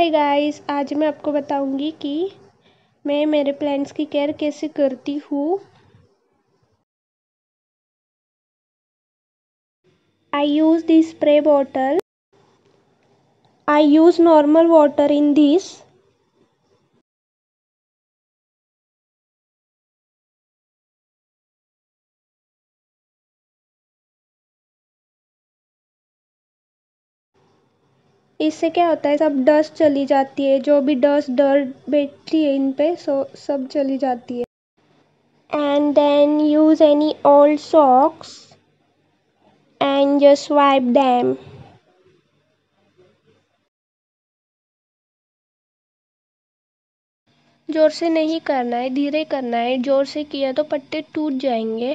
Hey guys, आज मैं आपको बताऊंगी कि मैं मेरे प्लांट्स की केयर कैसे करती हूँ। I use this spray bottle. I use normal water in this. इससे क्या होता है, सब डस्ट चली जाती है, जो भी डस्ट बैठती है इन पे सब चली जाती है। And then use any old socks and just wipe them. जोर से नहीं करना है, धीरे करना है। जोर से किया तो पत्ते टूट जाएंगे।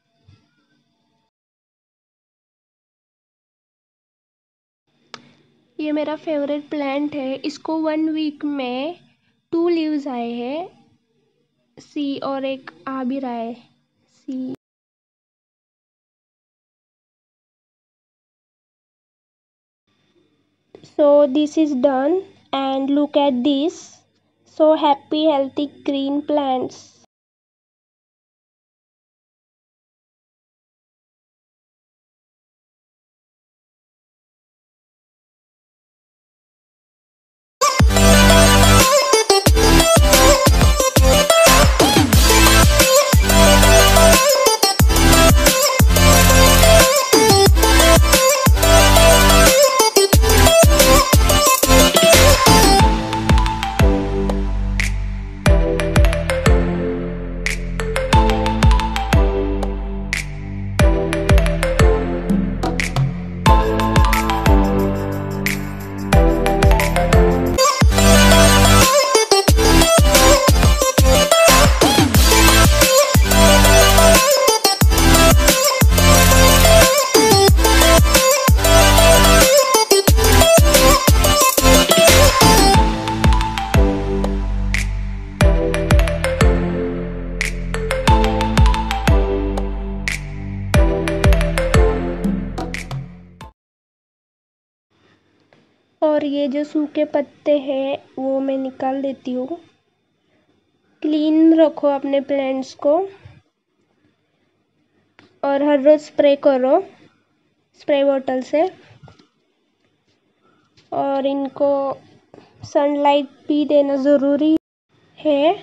ये मेरा फेवरेट प्लांट है। इसको 1 वीक में 2 लीव्स आए हैं। सी और एक आ भी रहा है सी। So this is done and look at this. So happy, healthy, green plants. और ये जो सूखे पत्ते हैं वो मैं निकाल देती हूँ। क्लीन रखो अपने प्लांट्स को और हर रोज स्प्रे करो स्प्रे बॉटल से। और इनको सनलाइट भी देना ज़रूरी है।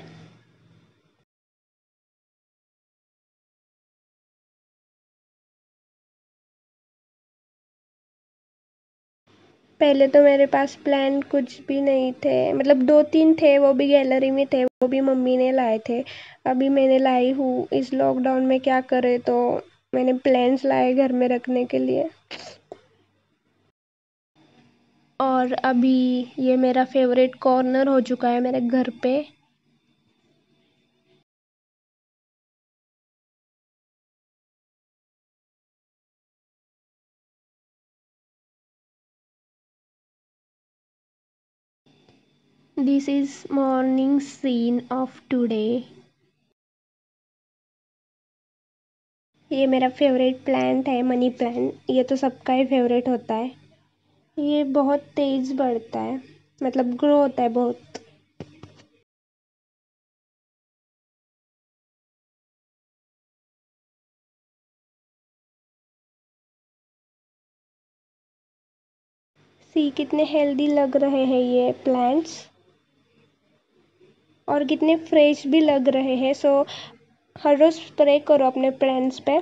पहले तो मेरे पास प्लांट कुछ भी नहीं थे, मतलब 2-3 थे, वो भी गैलरी में थे, वो भी मम्मी ने लाए थे। अभी मैंने लाई हूँ। इस लॉकडाउन में क्या करे, तो मैंने प्लांट्स लाए घर में रखने के लिए। और अभी ये मेरा फेवरेट कॉर्नर हो चुका है मेरे घर पे। This is morning scene of today. ये मेरा फेवरेट प्लांट है, मनी प्लांट। ये तो सबका ही फेवरेट होता है। ये बहुत तेज बढ़ता है, मतलब ग्रो होता है बहुत। सी कितने हेल्दी लग रहे हैं ये प्लांट्स, और कितने फ्रेश भी लग रहे हैं। सो हर रोज स्प्रे करो अपने प्लांट्स पे।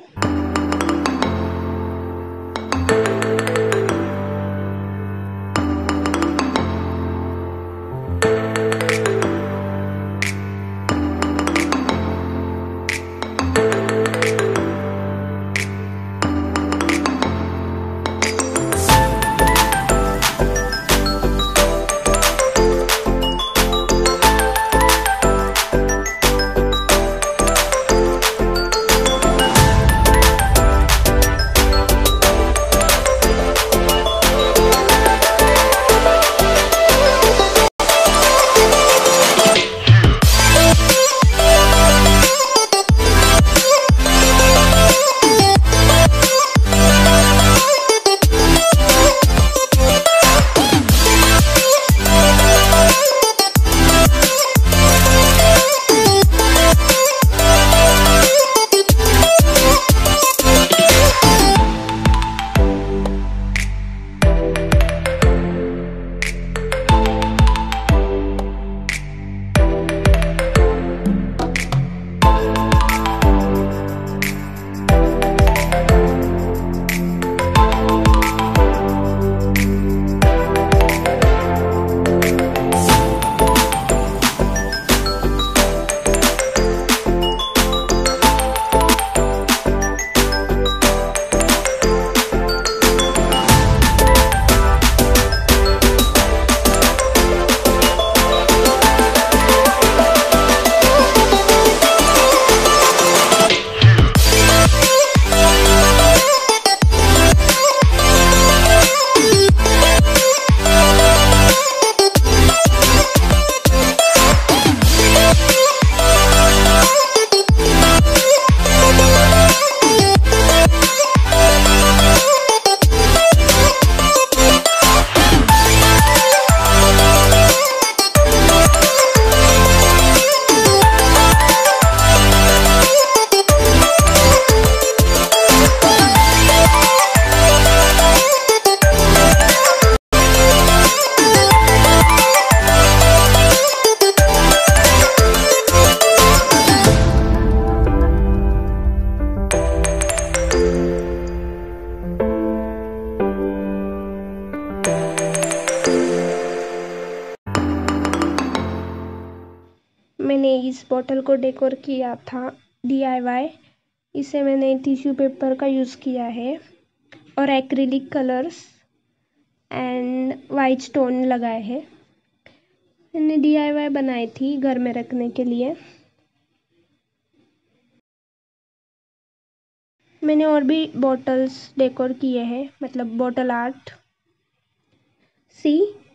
मैंने इस बॉटल को डेकोर किया था DIY। इसे मैंने टिश्यू पेपर का यूज़ किया है और acrylic colours and white stone लगाए हैं। मैंने DIY बनाई थी घर में रखने के लिए। मैंने और भी बॉटल्स डेकोर किए हैं, मतलब बॉटल आर्ट। सी